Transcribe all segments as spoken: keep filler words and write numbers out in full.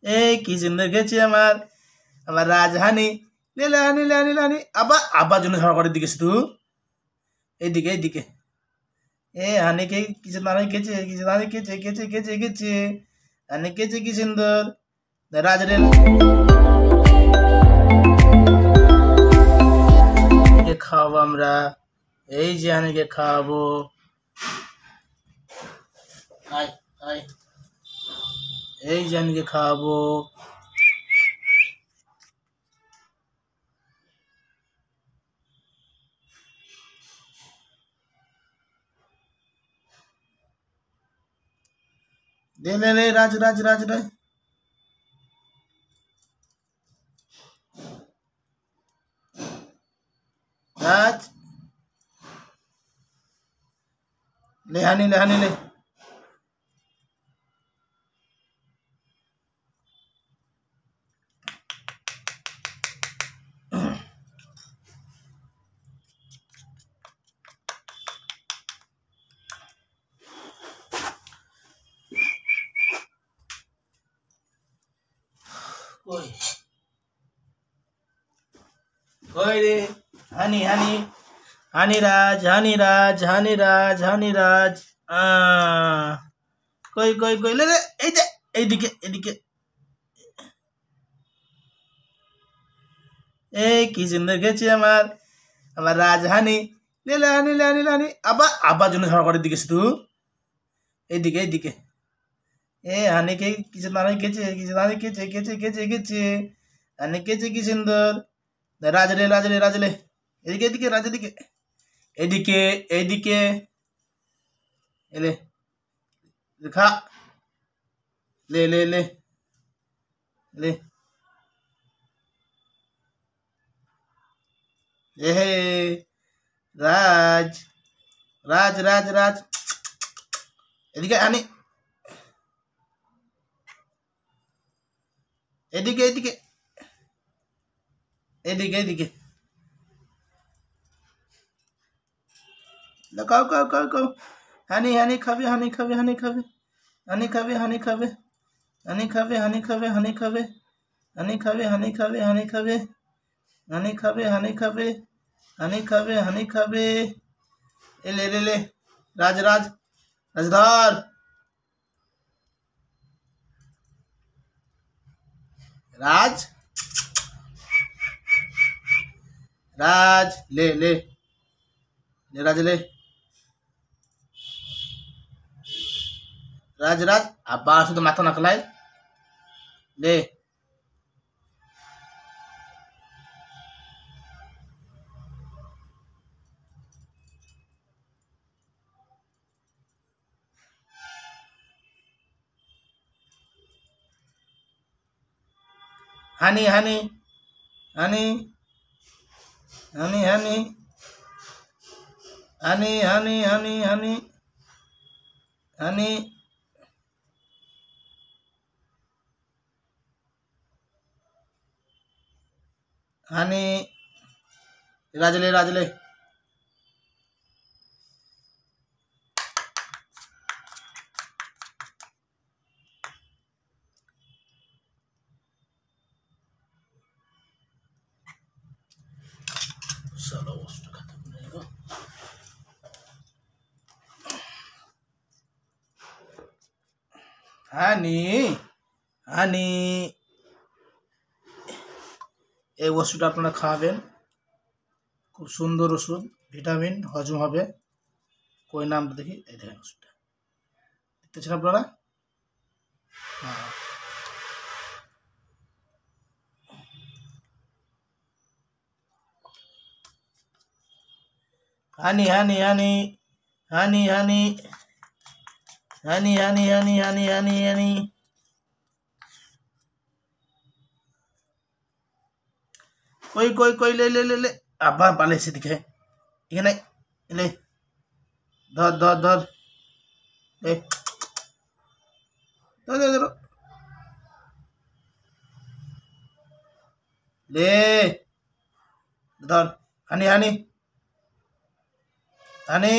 এই কি সুন্দর গেছে আমার আমার রাজহানি। লে লে হানি লে হানি লে হানি আবার আবার জন্য ঝগড়া করে দিকে শুধু এইদিকে এইদিকে এ হানিকে কিছু নানি কেছে কিছু নানি কেছে কেছে কেছে কেছে হানি কেছে কি সুন্দর রাজরেল খাওয়াবো আমরা। এই যে হানিকে খাওয়াবো। আয় আয় এই যে হানিকে খাওয়াবো। ले ले ले राज राज राज रे राज ले हानी ले हानी ले ओए ओए रे हानी हानी हानी राज हानी राज हानी राज हानी राज आ कोई कोई कोई ले ले এই যে এইদিকে এইদিকে এই কি সুন্দর গেছে আমার আমার রাজহানি। লে লে হানি লে হানি লে হানি আবার আবার জন্য ঝগড়া করে দিকে শুধু এইদিকে এইদিকে এ হানিকে কিছু নানি কেছে কিছু নানি কেছে কেছে কেছে কেছে হানি কেছে কি সুন্দর রাজরে রাজরে রাজলে এদিকে এদিকে রাজ এদিকে এদিকে এইদিকে এলে খা ले ले ले ले ए हे राज राज राज राज এদিকে আনি এদিকে এদিকে এদিকে এদিকে খাও খাও খাও খাও হানি হানি খাবে হানি খাবে হানি খাবে হানি খাবে হানি খাবে হানি খাবে হানি খাবে হানি খাবে হানি খাবে হানি খাবে হানি খাবে হানি খাবে হানি খাবে হানি খাবে হানি খাবে এ ले ले ले राज राज राजधर राज राज ले ले ले राज ले राज राज আবার শুধু মাথা নাকলাই ले हानी हानी हानी हानी हानी हानी हानी हानी हानी हानी हानी राजले राजले साला वस्तु खत्म नहीं हो हानी हानी এই ওষুধটা আপনারা খাবেন খুব সুন্দর ওষুধ ভিটামিন হজম হবে কই নামটা দেখি এই দেখেন ওষুধটা দেখতেছেন আপনারা হ্যাঁ हानी हानी हानी हानी हानी हानी हानी हानी हानी हानी हानी कोई कोई कोई ले ले ले ले আবার পালাইছে দিকে এখানে ले ধর ধর ধর ले ধর ধর ধর ले ধর হানি হানি हानी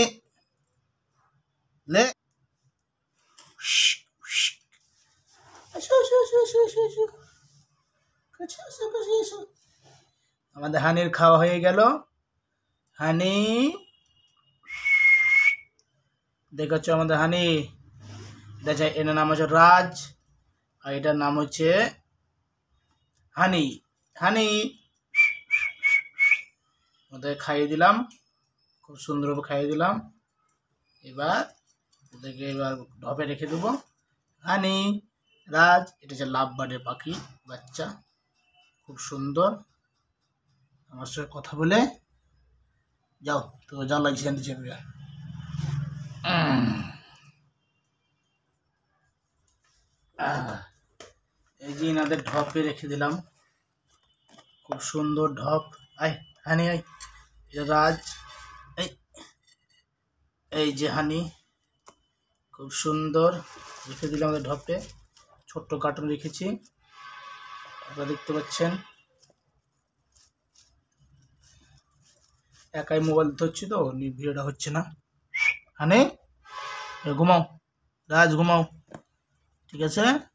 ले এসো এসো এসো কাছে এসো কাছে এসো। আমাদের হানির খাওয়া হয়ে গেল। হানি দেখাচ্ছ আমাদের হানি, এটা হচ্ছে এটার নাম হচ্ছে রাজ, আর এটার নাম হচ্ছে হানি। হানি ওদের খাইয়ে দিলাম, খুব সুন্দরভাবে খাইয়ে দিলাম। এবার ওদেরকে এবার ঢপে রেখে দেবো। হানি, রাজ, এটা হচ্ছে লাভ বার্ডের পাখি বাচ্চা, খুব সুন্দর। আমার সাথে কথা বলে যাও, তো যা লাগছে জানতে চাইবে। এই যে এনাদের ঢপে রেখে দিলাম, খুব সুন্দর ঢপ। আয় হানি আয়, এটা রাজ, এই এই যে হানি, খুব সুন্দর রেখে দিলাম আমাদের ঢপে। ছোট্ট কার্টুন রেখেছি, আপনারা দেখতে পাচ্ছেন। একাই মোবাইল ধরছি তো ভিডিওটা হচ্ছে না। হানি ঘুমাও, রাজ ঘুমাও, ঠিক আছে।